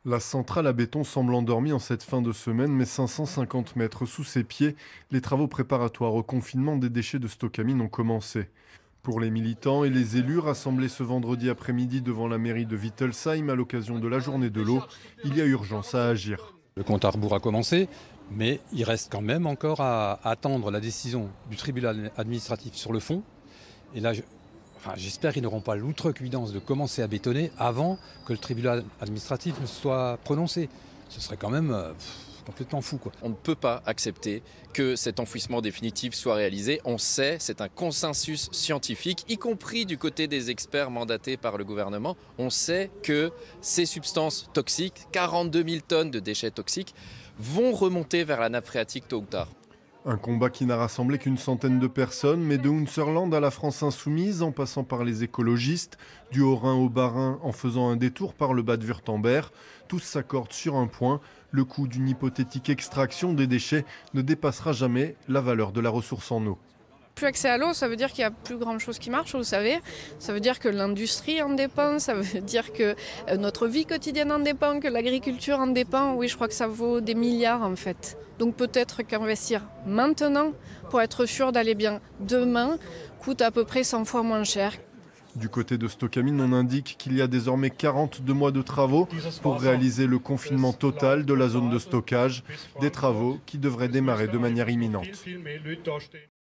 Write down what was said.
La centrale à béton semble endormie en cette fin de semaine, mais 550 mètres sous ses pieds, les travaux préparatoires au confinement des déchets de Stocamine ont commencé. Pour les militants et les élus rassemblés ce vendredi après-midi devant la mairie de Wittelsheim à l'occasion de la journée de l'eau, il y a urgence à agir. Le compte à rebours a commencé, mais il reste quand même encore à attendre la décision du tribunal administratif sur le fond. Et là, j'espère qu'ils n'auront pas l'outrecuidance de commencer à bétonner avant que le tribunal administratif ne soit prononcé. Ce serait quand même complètement fou, quoi. On ne peut pas accepter que cet enfouissement définitif soit réalisé. On sait, c'est un consensus scientifique, y compris du côté des experts mandatés par le gouvernement. On sait que ces substances toxiques, 42 000 tonnes de déchets toxiques, vont remonter vers la nappe phréatique tôt ou tard. Un combat qui n'a rassemblé qu'une centaine de personnes, mais de Hunserland à la France insoumise, en passant par les écologistes, du Haut-Rhin au Bas-Rhin, en faisant un détour par le Bade-Wurtemberg, tous s'accordent sur un point, le coût d'une hypothétique extraction des déchets ne dépassera jamais la valeur de la ressource en eau. Plus accès à l'eau, ça veut dire qu'il n'y a plus grand chose qui marche, vous savez. Ça veut dire que l'industrie en dépend, ça veut dire que notre vie quotidienne en dépend, que l'agriculture en dépend. Oui, je crois que ça vaut des milliards en fait. Donc peut-être qu'investir maintenant pour être sûr d'aller bien demain coûte à peu près 100 fois moins cher. Du côté de Stocamine, on indique qu'il y a désormais 42 mois de travaux pour réaliser le confinement total de la zone de stockage, des travaux qui devraient démarrer de manière imminente.